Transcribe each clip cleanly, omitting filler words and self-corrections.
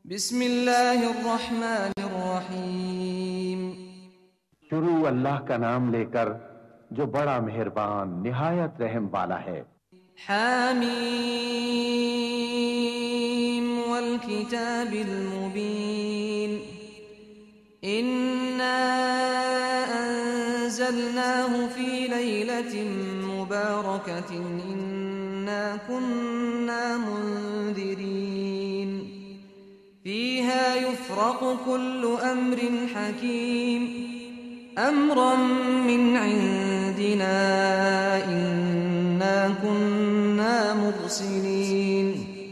बिस्मिल्लाहिर्रहमानिर्रहीम। शुरू अल्लाह का नाम लेकर जो बड़ा मेहरबान निहायत रहम वाला है। हामीम वल किताबिल मुबीन। इन्ना अंज़लनाहु फी लैलतिन मुबारकतिन इन्ना कुन्ना मुंदिरीन। फीहा युफ़्रक़ु कुल्लु अम्रिन हकीम अम्रन मिन इंदिना इन्ना कुन्ना मुरसिलीन।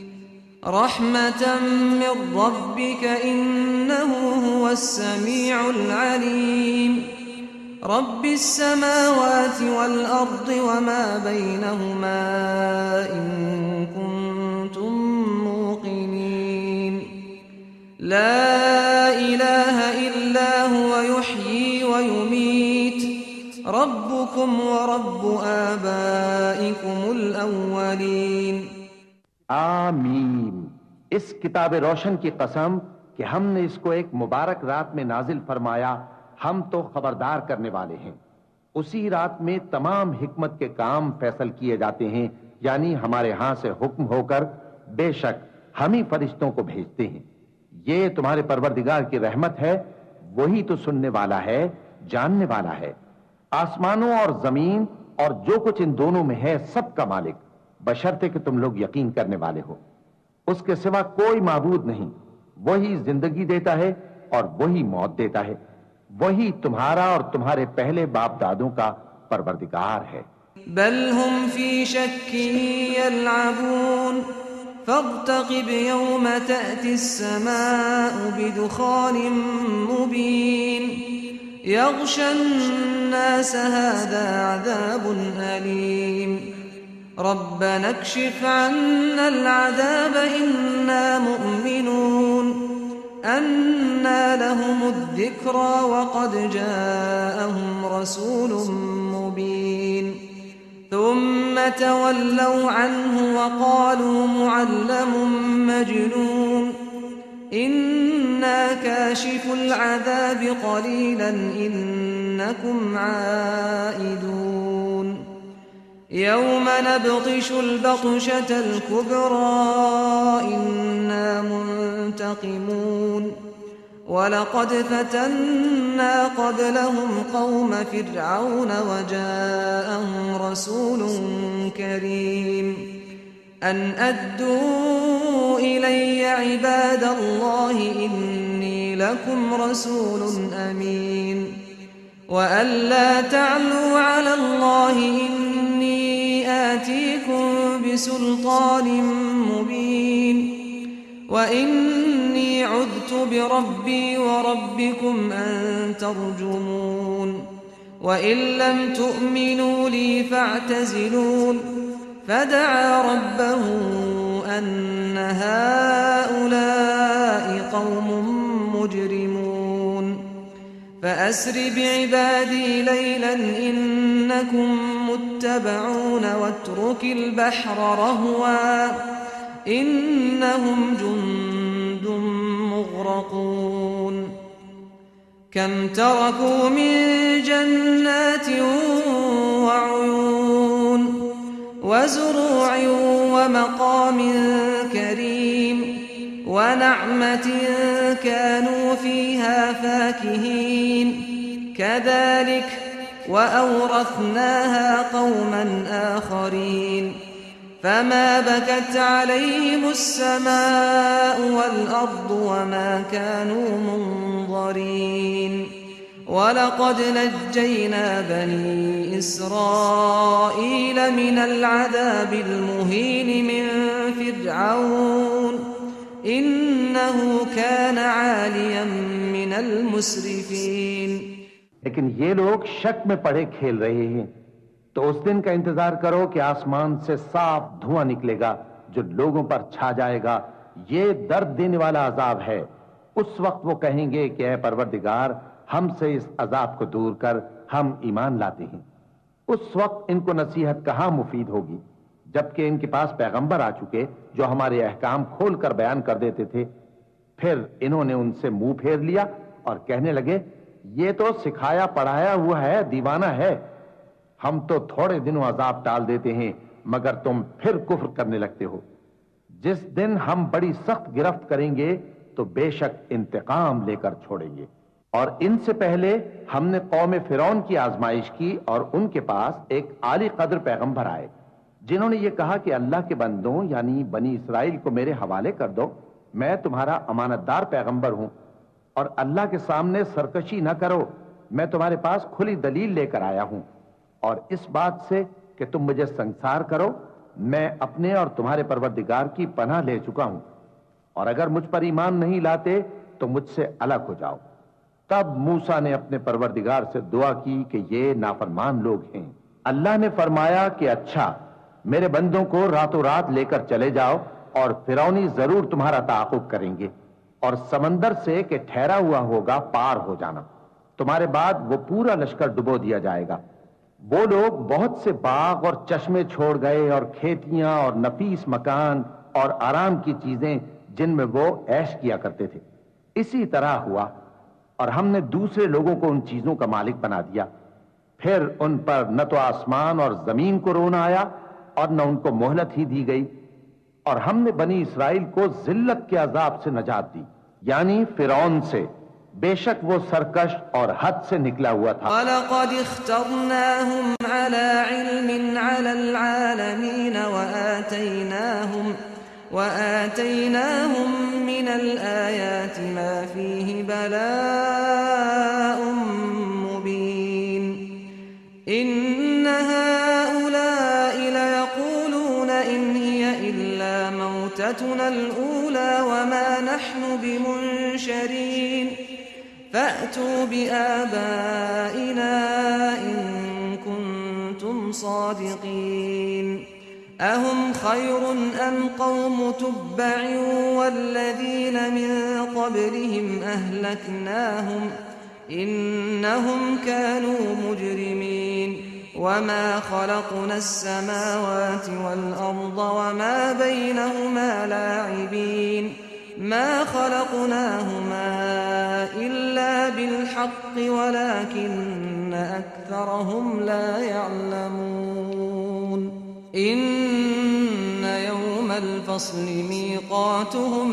रहमतन मिन रब्बिक इन्नहु हुवस्समीउल अलीम। रब्बिस समावाति वल अर्दि वमा बैनहुमा इन कुंतुम मूक़िनीन। ला इलाहा इल्ला हुवा युह्यी व युमीत। रब्बुकुम व रब्बु आबाइकुमुल अव्वलीन। आमीन। इस किताब रोशन की कसम कि हमने इसको एक मुबारक रात में नाजिल फरमाया, हम तो खबरदार करने वाले हैं। उसी रात में तमाम हिकमत के काम फैसल किए जाते हैं, यानी हमारे यहां से हुक्म होकर। बेशक हम ही फरिश्तों को भेजते हैं। ये तुम्हारे परवरदिगार की रहमत है, वही तो सुनने वाला है, जानने वाला है। आसमानों और जमीन और जो कुछ इन दोनों में है, सबका मालिक, बशर्ते कि तुम लोग यकीन करने वाले हो। उसके सिवा कोई माबूद नहीं। वही जिंदगी देता है और वही मौत देता है। वही तुम्हारा और तुम्हारे पहले बाप दादों का परवरदिगार है। बल हुम फी शक्किन यलअबून फर्तक़िब यौम तअतिस समाउ बिदुखानिन मुबीन। यग़शन नास हाज़ा अज़ाबुन अलीम। रब्बना अक्शिफ अन्नल अज़ाब इन्ना मुमिनून। अन्ना लहुमुद्दिक्रा वक़द जाअहुम रसूलुम मुबीन। थुम्मा तवल्लौ अन्हु वक़ालू मुअल्लमुम मजनून। इन्ना काशिफुल अज़ाबि क़लीलन इन्नकुम आइदून। यौम नब्तिशुल बत्शतल कुब्रा इन्ना मुंतक़िमून। वलक़द फ़तन्ना क़ब्लहुम क़ौम फ़िरऔन वजाअहुम रसूलुन करीम। अन अद्दू इलैया इबादल्लाहि इन्नी लकुम रसूलुन अमीन। वअल्ला तअलू अलल्लाहि इन्नी आतीकुम बिसुल्तानिन मुबीन। वइन्नी उज़्तु बिरब्बी वरब्बिकुम अन तर्जुमून। वइन लम तुअमिनू ली फअतज़िलून। फदआ रब्बहु अन्न हाउलाइ क़ौमुन मुजरिमून। فأسر بعبادي ليلا إنكم متبعون واترك البحر رهوا إنهم جند مغرقون। كم تركوا من جنات وعيون وزروع ومقام كريم ونعمة كانوا فيها فاكهين। كذلك وأورثناها قوما آخرين। فما بكت عليهم السماء والأرض وما كانوا منظرين। ولقد نجينا بني إسرائيل من العذاب المهين من فرعون إنه كان عاليا من المسرفين। लेकिन ये लोग शक में पड़े खेल रहे हैं। तो उस दिन का इंतजार करो कि आसमान से साफ धुआं निकलेगा जो लोगों पर छा जाएगा। ये दर्द देने वाला अजाब है। उस वक्त वो कहेंगे कि ऐ परवरदिगार, हमसे इस अजाब को दूर कर, हम ईमान लाते हैं। उस वक्त इनको नसीहत कहां मुफीद होगी, जबकि इनके पास पैगंबर आ चुके जो हमारे अहकाम खोल कर बयान कर देते थे। फिर इन्होंने उनसे मुंह फेर लिया और कहने लगे, ये तो सिखाया पढ़ाया हुआ है, दीवाना है। हम तो थोड़े दिनों अजाब टाल देते हैं, मगर तुम फिर कुफ्र करने लगते हो। जिस दिन हम बड़ी सख्त गिरफ्त करेंगे तो बेशक इंतकाम लेकर छोड़ेंगे। और इनसे पहले हमने कौम फिरौन की आजमाइश की और उनके पास एक आली कद्र पैगंबर आए, जिन्होंने ये कहा कि अल्लाह के बंदों यानी बनी इसराइल को मेरे हवाले कर दो, मैं तुम्हारा अमानतदार पैगंबर हूं और अल्लाह के सामने सरकशी ना करो। मैं तुम्हारे पास खुली दलील लेकर आया हूं और इस बात से कि तुम मुझे संसार करो, मैं अपने और तुम्हारे परवरदिगार की पनाह ले चुका हूं और अगर मुझ पर ईमान नहीं लाते तो मुझसे अलग हो जाओ। तब मूसा ने अपने परवरदिगार से दुआ की कि ये नाफरमान लोग हैं। अल्लाह ने फरमाया कि अच्छा, मेरे बंदों को रातों रात लेकर चले जाओ और फिरौनी जरूर तुम्हारा ताक़ुब करेंगे और समंदर से कि ठहरा हुआ होगा पार हो जाना। तुम्हारे बाद वो पूरा लश्कर डुबो दिया जाएगा। वो लोग बहुत से बाग और चश्मे छोड़ गए और खेतियां और नफीस मकान और आराम की चीजें जिनमें वो ऐश किया करते थे। इसी तरह हुआ और हमने दूसरे लोगों को उन चीजों का मालिक बना दिया। फिर उन पर न तो आसमान और जमीन को रोना आया और न उनको मोहलत ही दी गई और हमने बनी इसराइल को जिल्लत के अजाब से नजात दी, यानी फिरौन से। बेशक वो सरकश और हद से निकला हुआ था। वलक़द इख्तरनाहुम अला इल्मिन अलल आलमीन वआतैनाहुम मिनल आयाति मा फीहि बलाउम मुबीन। इन्न हाउलाइ लयक़ूलून इन हिय इल्ला मौततुनल ऊला वमा नहनु बिमुनशरीन फअतू बिआबाइना इन कुंतुम सादिकीन। अहुम खैरुन अम कौम तुब्बअ वल्लज़ीन मिन क़ब्लिहिम अहलकनाहुम इन्नहुम कानू मुजरिमीन। वमा खलक़ना अस्समावाति वल अर्द वमा बैनहुमा लाइबीन मा खलक़नाहुमा इल्ला बिलहक़्क़ि वलाकिन्न अक्सरहुम ला यअलमून। इन्न यौमल फ़स्लि मीक़ातुहुम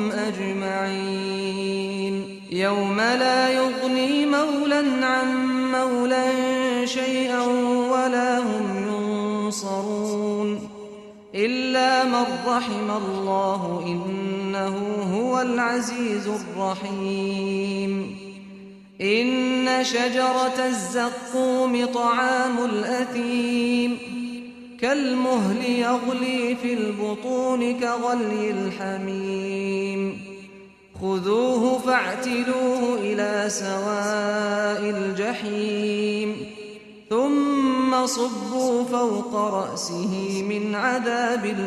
अजमईन। यौम ला युग़नी मौलन अन मौलन शैअन वला हुम युनसरून इल्ला मन रहिमल्लाहु इन्नहु हुवल अज़ीज़ुर रहीम। इन्न शजरतज़ ज़क़्क़ूम तआमुल असीम कल्मुहल यग़ली फ़िल बुतून कग़लिल हमीम। खुज़ूहु फ़अ्तिलूहु इला सवाइल जहीम थुम्मा सुब्बू फ़ौक़ रअसिही मिन अज़ाबिल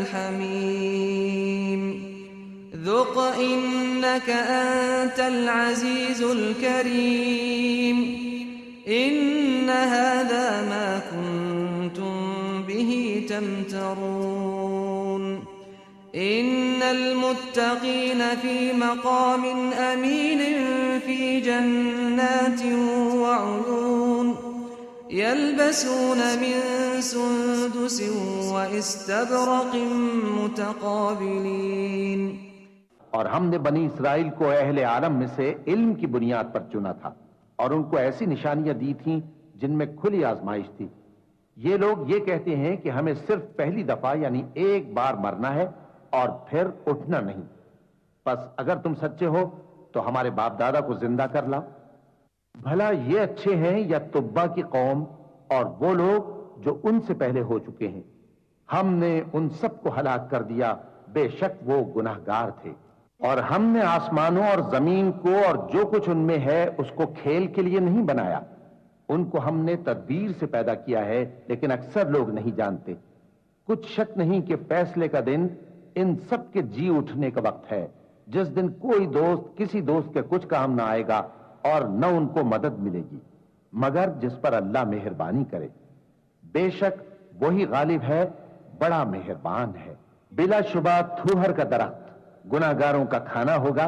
हमीम। ذُقْ إِنَّكَ أَنْتَ الْعَزِيزُ الْكَرِيمُ। إِنَّ هَذَا مَا كُنْتُمْ به تمترون। إن المتقين في مقام أمين في جنات وعيون يلبسون من سندس واستبرق متقابلين। और हमने बनी इसराइल को अहले आलम में से इल्म की बुनियाद पर चुना था और उनको ऐसी निशानियां दी थीं जिनमें खुली आजमाइश थी। ये लोग ये कहते हैं कि हमें सिर्फ पहली दफा यानी एक बार मरना है और फिर उठना नहीं। बस अगर तुम सच्चे हो तो हमारे बाप दादा को जिंदा कर लाओ। भला ये अच्छे हैं या तुब्बा की कौम और वो लोग जो उनसे पहले हो चुके हैं। हमने उन सबको हलाक कर दिया, बेशक वो गुनाहगार थे। और हमने आसमानों और जमीन को और जो कुछ उनमें है उसको खेल के लिए नहीं बनाया। उनको हमने तदबीर से पैदा किया है, लेकिन अक्सर लोग नहीं जानते। कुछ शक नहीं कि फैसले का दिन इन सब के जी उठने का वक्त है, जिस दिन कोई दोस्त किसी दोस्त के कुछ काम ना आएगा और न उनको मदद मिलेगी मगर जिस पर अल्लाह मेहरबानी करे। बेशक वही गालिब है, बड़ा मेहरबान है। बिलाशुबा थूहर का दरख्त गुनाहगारों का खाना होगा,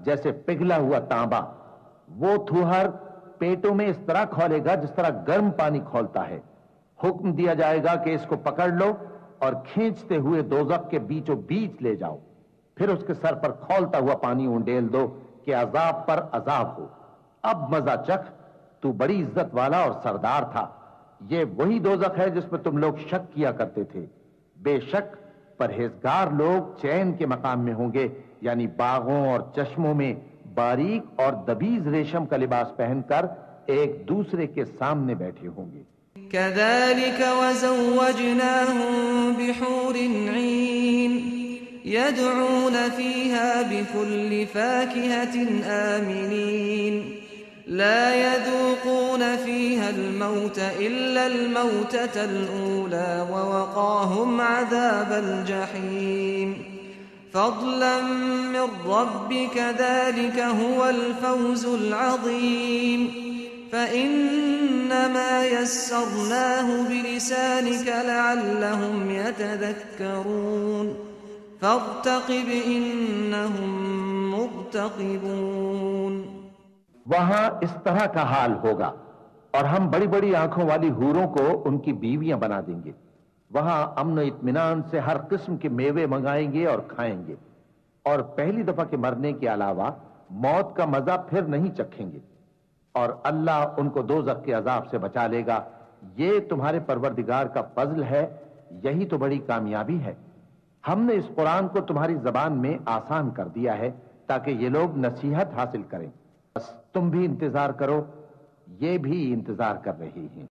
जैसे पिघला हुआ तांबा। वो थूहर पेटों में इस तरह खौलेगा जिस तरह गर्म पानी खौलता है। हुक्म दिया जाएगा कि इसको पकड़ लो और खींचते हुए दोजख के बीचों बीच ले जाओ, फिर उसके सर पर खौलता हुआ पानी उंडेल दो कि अजाब पर अजाब हो। अब मजा चख, तू बड़ी इज्जत वाला और सरदार था। ये वही दोजख है जिसमें तुम लोग शक किया करते थे। बेशक परहेजगार लोग चैन के मकाम में होंगे, यानी बागों और चश्मों में बारीक और दबीज रेशम का लिबास पहनकर एक दूसरे के सामने बैठे होंगे। कज़ालिक वज़व्वजनाहुम बिहूरिन ईन यदऊन फीहा बिकुल्लि फाकिहतिन आमिनीन ला यज़ूक़ून फीहा अल-मौत इल्ला अल-मौततल ऊला ववक़ाहुम अज़ाबल जहीम फ़ज़लन मिन रब्बिक ज़ालिक हुवल फ़ौज़ुल अज़ीम फ़इन्नमा यस्सरनाहु बिलिसानिक लअल्लहुम यतज़क्करून फ़र्तक़िब इन्नहुम मुर्तक़िबून। वहां इस तरह का हाल होगा और हम बड़ी बड़ी आंखों वाली हूरों को उनकी बीवियां बना देंगे। वहां अमन इत्मीनान से हर किस्म के मेवे मंगाएंगे और खाएंगे, और पहली दफा के मरने के अलावा मौत का मजा फिर नहीं चखेंगे, और अल्लाह उनको दोज़ख के अजाब से बचा लेगा। ये तुम्हारे परवरदिगार का फजल है, यही तो बड़ी कामयाबी है। हमने इस कुरान को तुम्हारी जबान में आसान कर दिया है ताकि ये लोग नसीहत हासिल करें। बस तुम भी इंतजार करो, ये भी इंतजार कर रही हैं।